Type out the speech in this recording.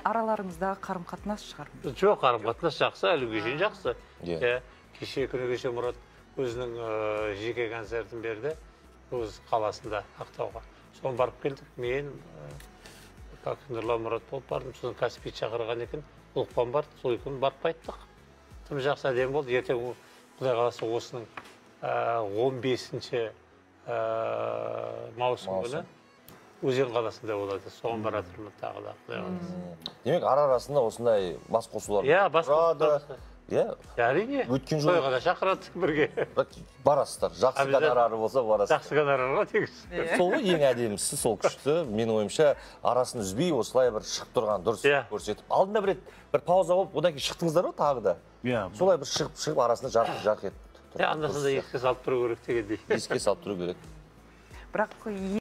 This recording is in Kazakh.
араларыңыздағы қарым-қатынас шығар? Жоқ, қарым-қатынас жақсы, әлі кешен жақсы. Кеше күні кеше Мұрат өзінің жеке концертін берді, өз қаласында, Ақтауға. Соны барып келдік. Мен, Нұрлан Мұрат болып бардым, сосын Каспий шақырған екен, Ұлықпан барды, сол екеуін барып қайттық. Тым жақсы әдем болды. Ертең Құдай қаласа осының 15-ші маусым күні Өзен қаласында болады. Соған баратырмын тағы да. Демек, арасында осындай бас қосулар тұрады. Әрине, тойға да шақырады бірге. Барасыздар, жақсы гонорары болса барасыздар. Жақсы гонорарға тегіз. Сол ең әдемісі, сол күшті. Менің ойымша, арасын үзбей осылай бір шығып тұрған дұрыс көрсетіп. Алдында бір пауза болып, одан кейін шықтыңыздар ғой тағы да. Солай бір шығып арасында жарқ етіп. Андасында еске салып тұру керек дегендей. Еске салып тұру керек. Бірақ